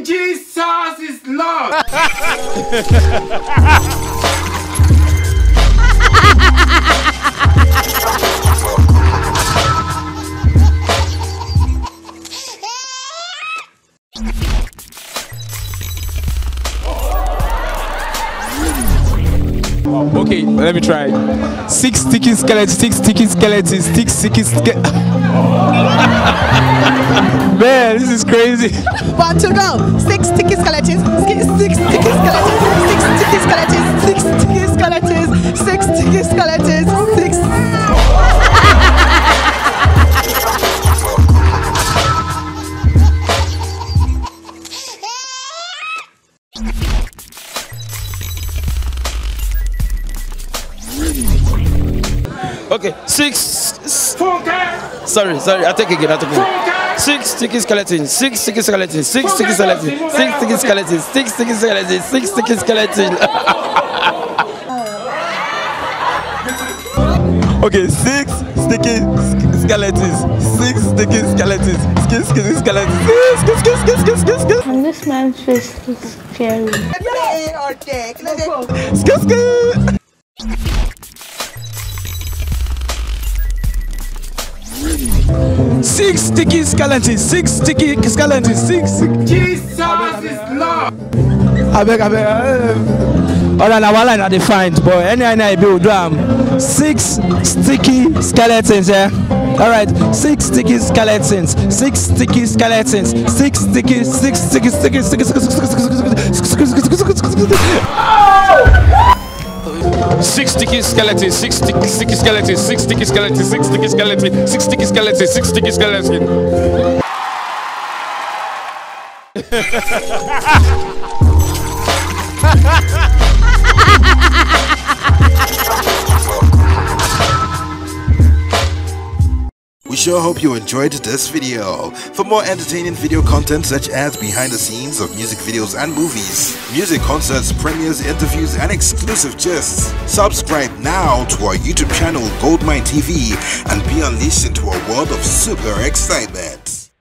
Jesus is Lord. Okay, let me try. 6 sticky skeletons, 6 sticky skeletons, 6 sticky skeletons. Man, this is crazy. 1 to go. 6 sticky skeletons, 6 sticky skeletons, 6 sticky skeletons, 6 sticky skeletons, 6 sticky skeletons, 6. Okay, 6. Sorry, I take again. 6 sticky skeletons, 6 sticky skeletons, 6 sticky skeletons, 6 sticky skeletons, 6 sticky skeletons, 6 sticky skeletons. Okay, 6 sticky skeletons, 6 sticky skeletons, sticky skeletons. And this man's face looks scary. Six sticky skeletons, 6 sticky skeletons, 6. Jesus is Lord. I beg. Other than one line I defined, but any I build 6 sticky skeletons, yeah. All right, 6 sticky skeletons, 6 sticky skeletons, 6 sticky. 6 sticky skeletons, 6 sticky skeletons, 6 sticky skeletons, 6 sticky skeletons, 6 sticky skeletons, 6 sticky skeletons. We sure hope you enjoyed this video. For more entertaining video content such as behind the scenes of music videos and movies, music concerts, premieres, interviews, and exclusive gists, subscribe now to our YouTube channel Goldmine TV and be unleashed into a world of super excitement.